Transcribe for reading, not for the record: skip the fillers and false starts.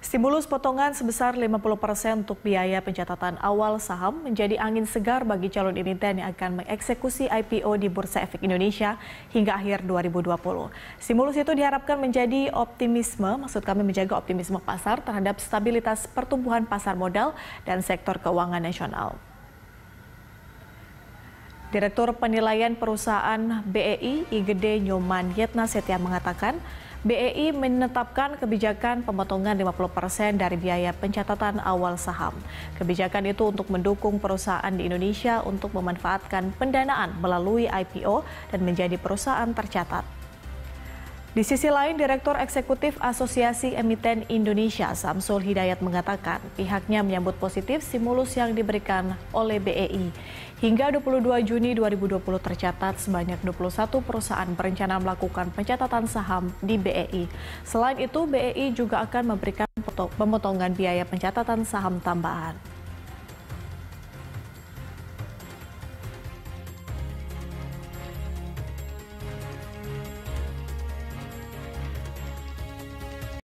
Stimulus potongan sebesar 50% untuk biaya pencatatan awal saham menjadi angin segar bagi calon emiten yang akan mengeksekusi IPO di Bursa Efek Indonesia hingga akhir 2020. Stimulus itu diharapkan menjadi menjaga optimisme pasar terhadap stabilitas pertumbuhan pasar modal dan sektor keuangan nasional. Direktur Penilaian Perusahaan BEI, Igede Nyoman Yetna Setia mengatakan, BEI menetapkan kebijakan pemotongan 50% dari biaya pencatatan awal saham. Kebijakan itu untuk mendukung perusahaan di Indonesia untuk memanfaatkan pendanaan melalui IPO dan menjadi perusahaan tercatat. Di sisi lain, Direktur Eksekutif Asosiasi Emiten Indonesia, Samsul Hidayat mengatakan pihaknya menyambut positif stimulus yang diberikan oleh BEI. Hingga 22 Juni 2020 tercatat sebanyak 21 perusahaan berencana melakukan pencatatan saham di BEI. Selain itu, BEI juga akan memberikan pemotongan biaya pencatatan saham tambahan.